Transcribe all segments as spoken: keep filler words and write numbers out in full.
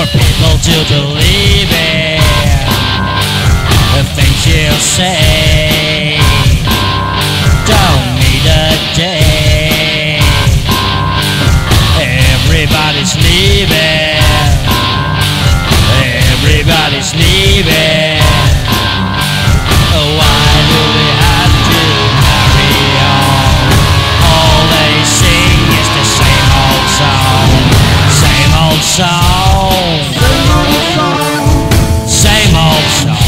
for people to believe in the things you say. Don't need a day. Everybody's leaving. Everybody's leaving. Why do we have to carry on? All they sing is the same old song. Same old song. Same old song.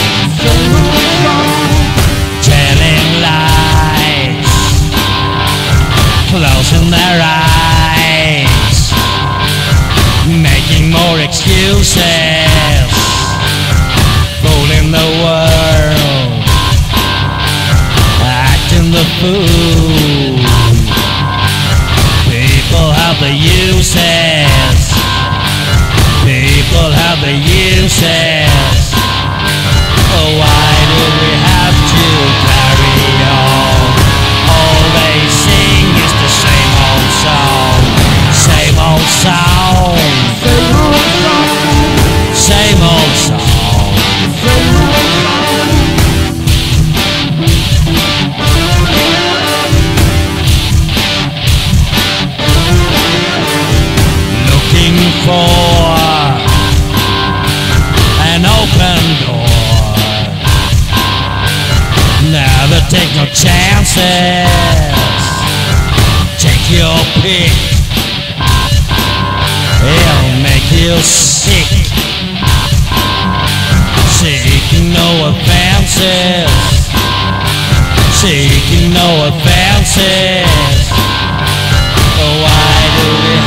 Telling lies, closing their eyes, making more excuses, fooling the world, acting the fool. People have the uses. People have the uses. Oh, why do we have to carry on? All they sing is the same old song. Same old song. Same old song. Looking for an open door. Never take no chances. Take your pick. It'll make you sick. Seeking no offenses. Seeking no offenses. Why do we